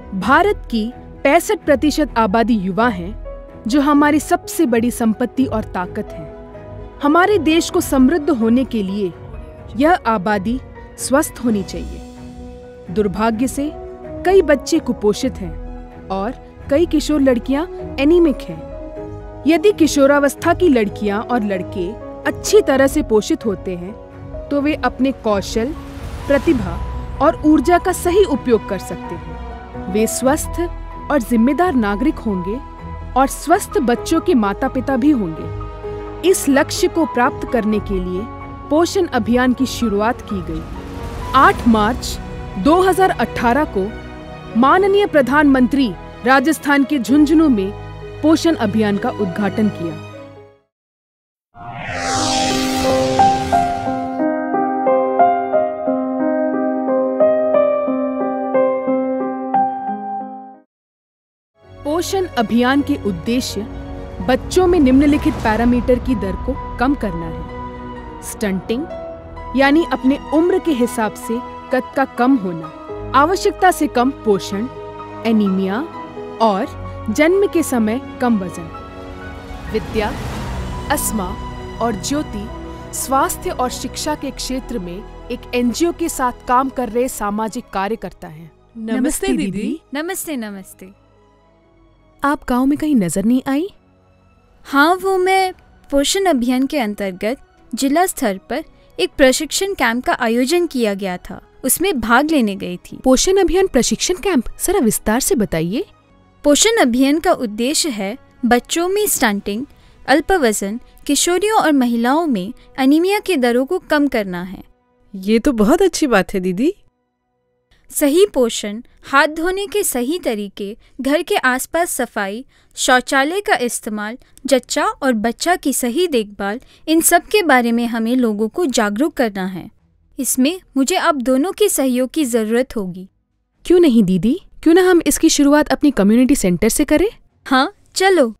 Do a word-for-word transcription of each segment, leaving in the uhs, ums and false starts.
भारत की पैंसठ प्रतिशत आबादी युवा हैं, जो हमारी सबसे बड़ी संपत्ति और ताकत है। हमारे देश को समृद्ध होने के लिए यह आबादी स्वस्थ होनी चाहिए। दुर्भाग्य से कई बच्चे कुपोषित हैं और कई किशोर लड़कियां एनीमिक हैं। यदि किशोरावस्था की लड़कियां और लड़के अच्छी तरह से पोषित होते हैं, तो वे अपने कौशल, प्रतिभा और ऊर्जा का सही उपयोग कर सकते हैं। वे स्वस्थ और जिम्मेदार नागरिक होंगे और स्वस्थ बच्चों के माता पिता भी होंगे। इस लक्ष्य को प्राप्त करने के लिए पोषण अभियान की शुरुआत की गई। आठ मार्च दो हज़ार अठारह को माननीय प्रधानमंत्री राजस्थान के झुंझुनू में पोषण अभियान का उद्घाटन किया। पोषण अभियान के उद्देश्य बच्चों में निम्नलिखित पैरामीटर की दर को कम करना है। स्टंटिंग यानी अपने उम्र के हिसाब से कद का कम होना, आवश्यकता से कम पोषण, एनीमिया और जन्म के समय कम वजन। विद्या, अस्मा और ज्योति स्वास्थ्य और शिक्षा के क्षेत्र में एक एनजीओ के साथ काम कर रहे सामाजिक कार्यकर्ता हैं। नमस्ते दीदी। नमस्ते नमस्ते। आप गांव में कहीं नजर नहीं आई? हाँ, वो मैं पोषण अभियान के अंतर्गत जिला स्तर पर एक प्रशिक्षण कैंप का आयोजन किया गया था, उसमें भाग लेने गई थी। पोषण अभियान प्रशिक्षण कैंप, जरा विस्तार से बताइए। पोषण अभियान का उद्देश्य है बच्चों में स्टंटिंग, अल्पवजन, किशोरियों और महिलाओं में एनीमिया की दरों को कम करना है। ये तो बहुत अच्छी बात है दीदी। सही पोषण, हाथ धोने के सही तरीके, घर के आसपास सफाई, शौचालय का इस्तेमाल, जच्चा और बच्चा की सही देखभाल, इन सब के बारे में हमें लोगों को जागरूक करना है। इसमें मुझे आप दोनों के सहयोग की ज़रूरत होगी। क्यों नहीं दीदी, क्यों ना हम इसकी शुरुआत अपनी कम्युनिटी सेंटर से करें? हाँ, चलो।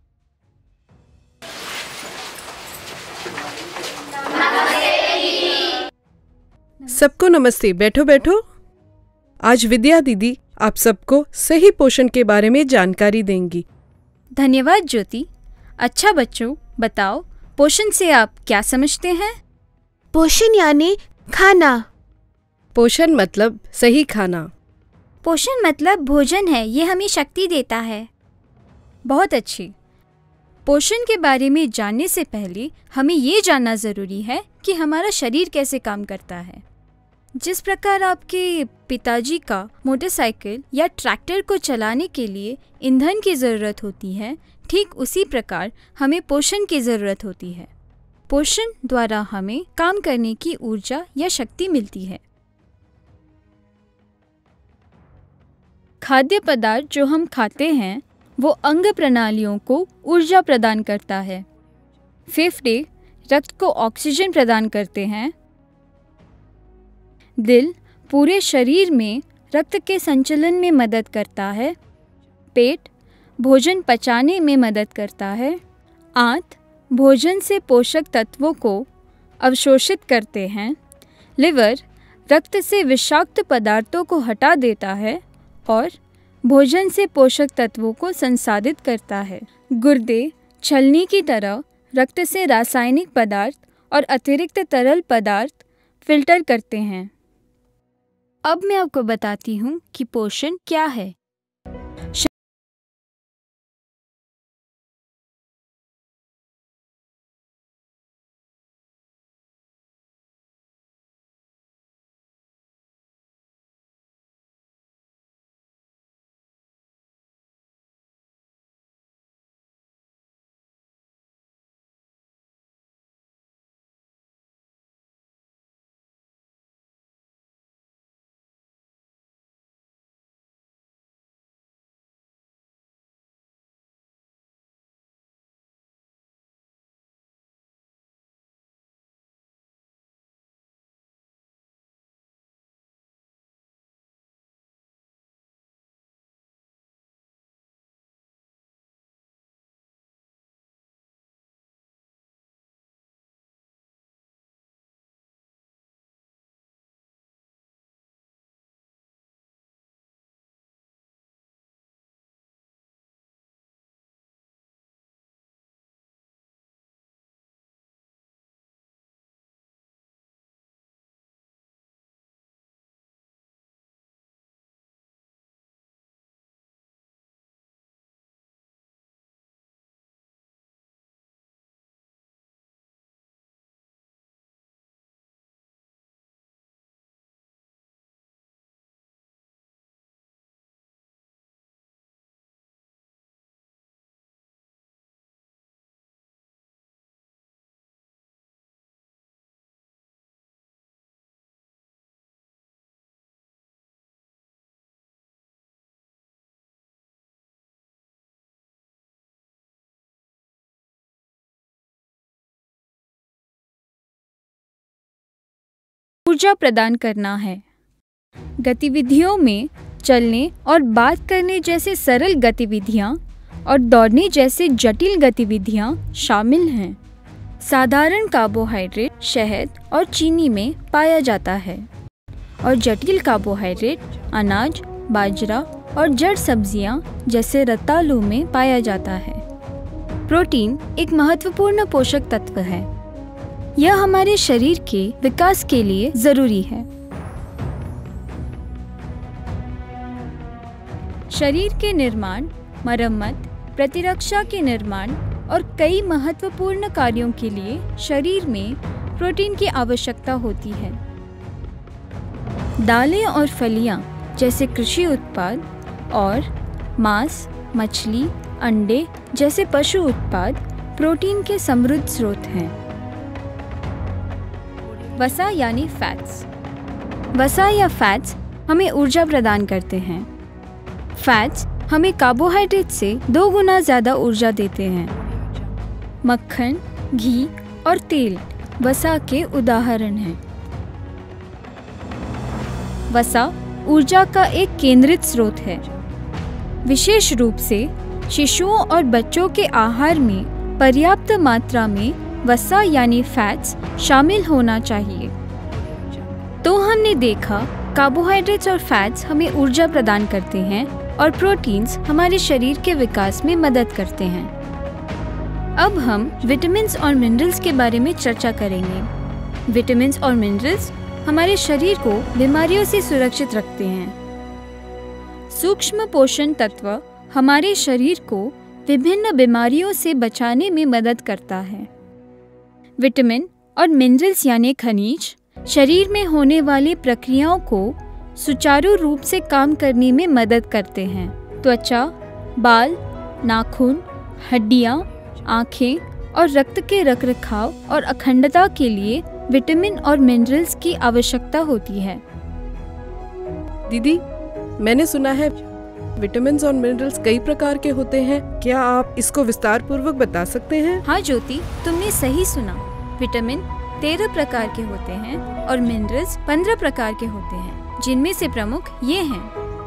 सबको नमस्ते। बैठो बैठो। आज विद्या दीदी आप सबको सही पोषण के बारे में जानकारी देंगी। धन्यवाद ज्योति। अच्छा बच्चों, बताओ पोषण से आप क्या समझते हैं? पोषण यानी खाना। पोषण मतलब सही खाना। पोषण मतलब भोजन है, ये हमें शक्ति देता है। बहुत अच्छी। पोषण के बारे में जानने से पहले हमें ये जानना ज़रूरी है कि हमारा शरीर कैसे काम करता है। जिस प्रकार आपके पिताजी का मोटरसाइकिल या ट्रैक्टर को चलाने के लिए ईंधन की ज़रूरत होती है, ठीक उसी प्रकार हमें पोषण की ज़रूरत होती है। पोषण द्वारा हमें काम करने की ऊर्जा या शक्ति मिलती है। खाद्य पदार्थ जो हम खाते हैं वो अंग प्रणालियों को ऊर्जा प्रदान करता है। फेफड़े रक्त को ऑक्सीजन प्रदान करते हैं। दिल पूरे शरीर में रक्त के संचलन में मदद करता है। पेट भोजन पचाने में मदद करता है। आंत भोजन से पोषक तत्वों को अवशोषित करते हैं। लिवर रक्त से विषाक्त पदार्थों को हटा देता है और भोजन से पोषक तत्वों को संसाधित करता है। गुर्दे छलनी की तरह रक्त से रासायनिक पदार्थ और अतिरिक्त तरल पदार्थ फिल्टर करते हैं। अब मैं आपको बताती हूँ कि पोषण क्या है। ऊर्जा प्रदान करना है। गतिविधियों में चलने और बात करने जैसे सरल गतिविधियाँ और दौड़ने जैसे जटिल गतिविधियाँ शामिल हैं। साधारण कार्बोहाइड्रेट शहद और चीनी में पाया जाता है और जटिल कार्बोहाइड्रेट अनाज, बाजरा और जड़ सब्जियां जैसे रतालू में पाया जाता है। प्रोटीन एक महत्वपूर्ण पोषक तत्व है। यह हमारे शरीर के विकास के लिए जरूरी है। शरीर के निर्माण, मरम्मत, प्रतिरक्षा के निर्माण और कई महत्वपूर्ण कार्यों के लिए शरीर में प्रोटीन की आवश्यकता होती है। दालें और फलियां जैसे कृषि उत्पाद और मांस, मछली, अंडे जैसे पशु उत्पाद प्रोटीन के समृद्ध स्रोत हैं। वसा यानी फैट्स। वसा या फैट्स हमें ऊर्जा प्रदान करते हैं। फैट्स हमें कार्बोहाइड्रेट से दो गुना ज़्यादा ऊर्जा देते हैं। मक्खन, घी और तेल वसा के उदाहरण हैं। वसा ऊर्जा का एक केंद्रित स्रोत है। विशेष रूप से शिशुओं और बच्चों के आहार में पर्याप्त मात्रा में वसा यानी फैट्स शामिल होना चाहिए। तो हमने देखा कार्बोहाइड्रेट्स और फैट्स हमें ऊर्जा प्रदान करते हैं और प्रोटीन्स हमारे शरीर के विकास में मदद करते हैं। अब हम विटामिन्स और मिनरल्स के बारे में चर्चा करेंगे। विटामिन्स और मिनरल्स हमारे शरीर को बीमारियों से सुरक्षित रखते हैं। सूक्ष्म पोषण तत्व हमारे शरीर को विभिन्न बीमारियों से बचाने में मदद करता है। विटामिन और मिनरल्स यानी खनिज शरीर में होने वाली प्रक्रियाओं को सुचारू रूप से काम करने में मदद करते हैं। त्वचा, बाल, नाखून, हड्डियाँ, आँखें और रक्त के रखरखाव और अखंडता के लिए विटामिन और मिनरल्स की आवश्यकता होती है। दीदी, मैंने सुना है विटामिन्स और मिनरल्स कई प्रकार के होते हैं। क्या आप इसको विस्तार पूर्वक बता सकते हैं? हाँ ज्योति, तुमने सही सुना। विटामिन तेरह प्रकार के होते हैं और मिनरल्स पंद्रह प्रकार के होते हैं, जिनमें से प्रमुख ये हैं।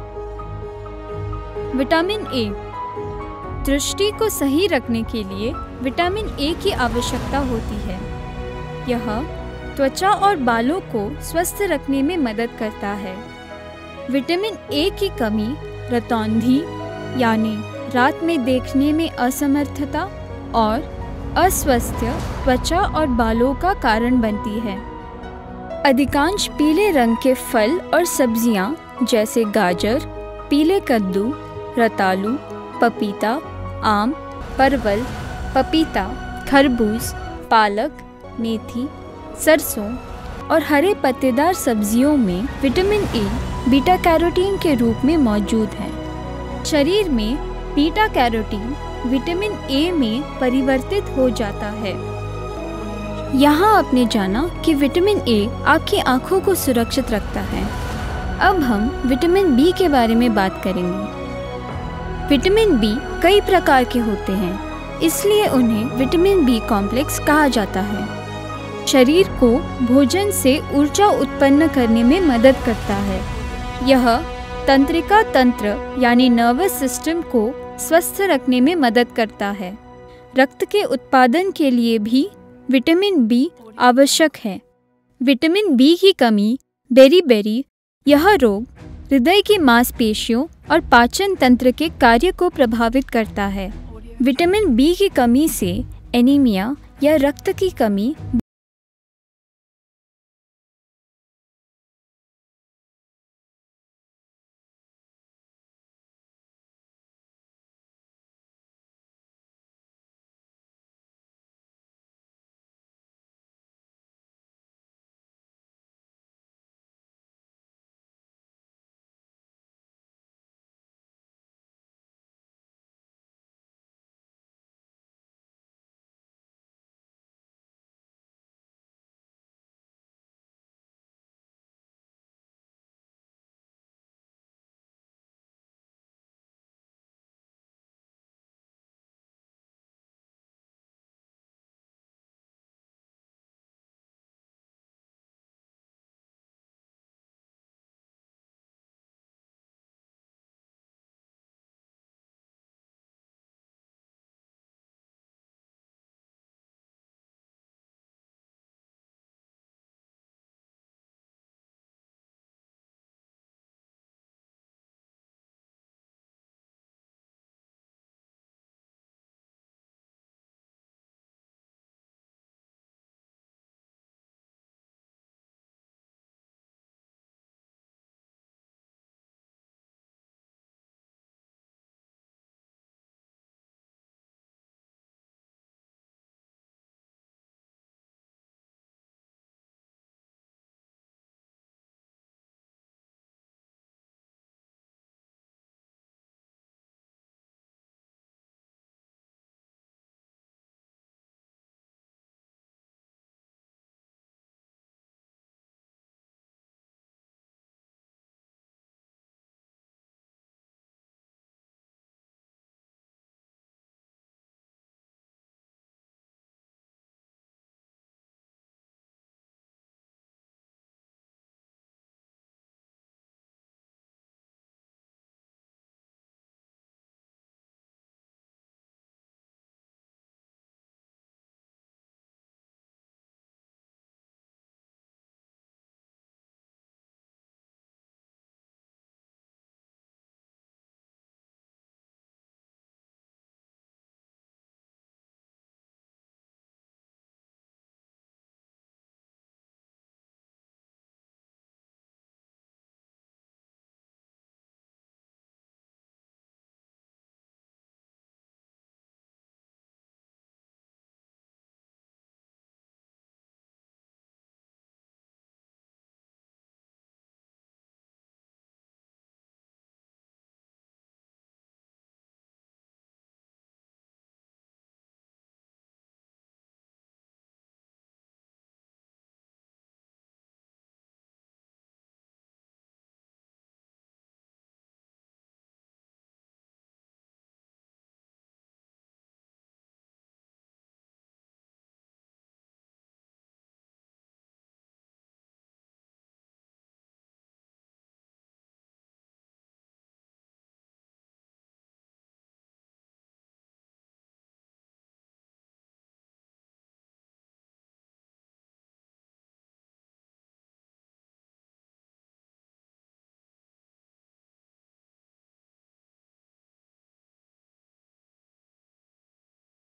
विटामिन ए, दृष्टि को सही रखने के लिए विटामिन ए की आवश्यकता होती है। यह त्वचा और बालों को स्वस्थ रखने में मदद करता है। विटामिन ए की कमी रतौंधी यानी रात में देखने में असमर्थता और अस्वस्थ्य त्वचा और बालों का कारण बनती है। अधिकांश पीले रंग के फल और सब्जियां जैसे गाजर, पीले कद्दू, रतालू, पपीता, आम, परवल, पपीता, खरबूज, पालक, मेथी, सरसों और हरे पत्तेदार सब्जियों में विटामिन ए बीटा कैरोटीन के रूप में मौजूद है। शरीर में बीटा कैरोटीन विटामिन ए में परिवर्तित हो जाता है। यहाँ आपने जाना कि विटामिन ए आपकी आँखों को सुरक्षित रखता है। अब हम विटामिन बी के बारे में बात करेंगे। विटामिन बी कई प्रकार के होते हैं, इसलिए उन्हें विटामिन बी कॉम्प्लेक्स कहा जाता है। शरीर को भोजन से ऊर्जा उत्पन्न करने में मदद करता है। यह तंत्रिका तंत्र यानी नर्वस सिस्टम को स्वस्थ रखने में मदद करता है। रक्त के उत्पादन के लिए भी विटामिन बी आवश्यक है। विटामिन बी की कमी बेरी-बेरी यह रोग हृदय की मांसपेशियों और पाचन तंत्र के कार्य को प्रभावित करता है। विटामिन बी की कमी से एनीमिया या रक्त की कमी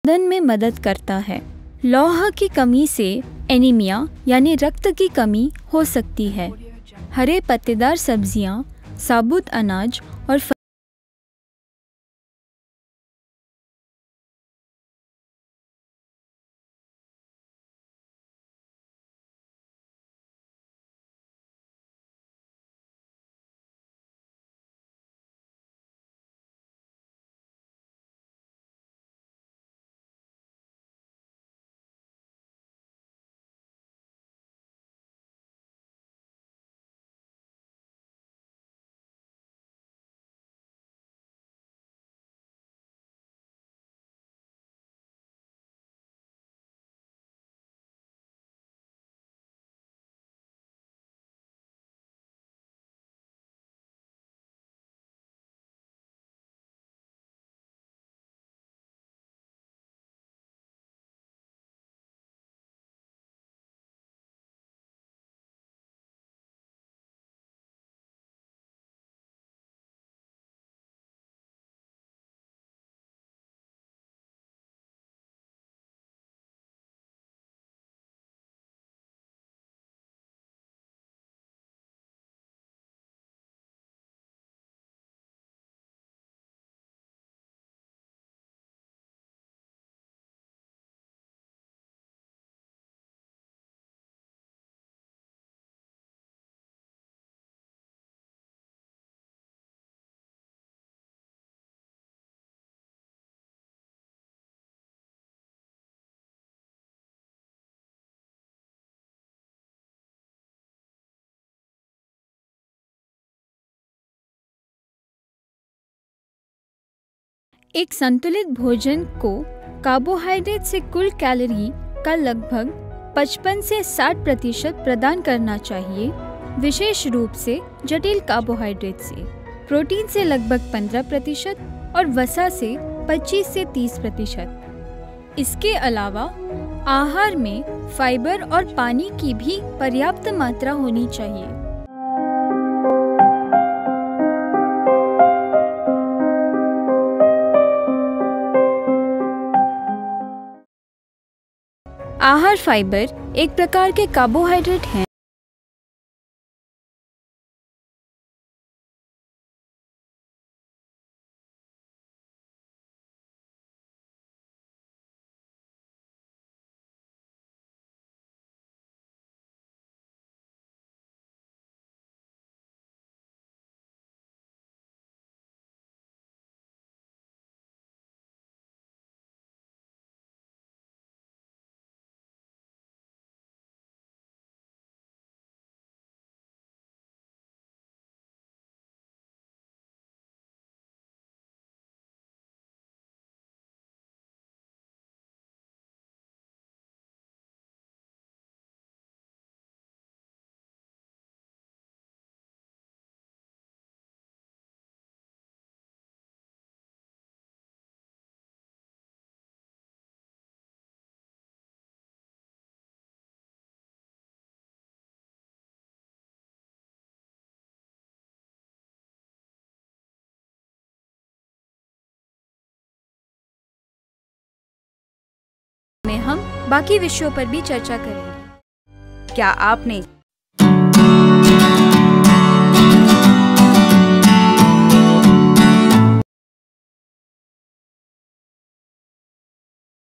उत्पादन में मदद करता है। लौह की कमी से एनीमिया यानी रक्त की कमी हो सकती है। हरे पत्तेदार सब्जियां, साबुत अनाज और फ... एक संतुलित भोजन को कार्बोहाइड्रेट से कुल कैलोरी का लगभग पचपन से साठ प्रतिशत प्रदान करना चाहिए, विशेष रूप से जटिल कार्बोहाइड्रेट से। प्रोटीन से लगभग पंद्रह प्रतिशत और वसा से पच्चीस से तीस प्रतिशत। इसके अलावा आहार में फाइबर और पानी की भी पर्याप्त मात्रा होनी चाहिए। आहार फाइबर एक प्रकार के कार्बोहाइड्रेट हैं में हम बाकी विषयों पर भी चर्चा करेंगे। क्या आपने